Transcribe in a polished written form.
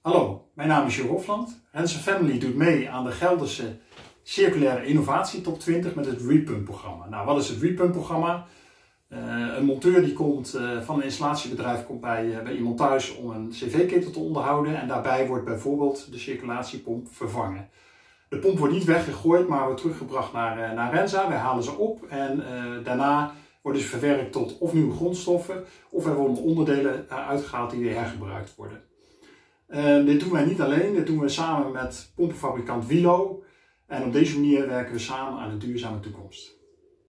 Hallo, mijn naam is Jo Hofland. Rensen Family doet mee aan de Gelderse Circulaire Innovatie Top 20 met het Repump-programma. Nou, wat is het Repump-programma? Een monteur die komt van een installatiebedrijf komt bij iemand thuis om een cv-ketel te onderhouden en daarbij wordt bijvoorbeeld de circulatiepomp vervangen. De pomp wordt niet weggegooid, maar wordt teruggebracht naar Rensa. Wij halen ze op en daarna worden ze verwerkt tot of nieuwe grondstoffen of er worden onderdelen uitgehaald die weer hergebruikt worden. Dit doen wij niet alleen, dit doen we samen met pompenfabrikant Wilo en op deze manier werken we samen aan een duurzame toekomst.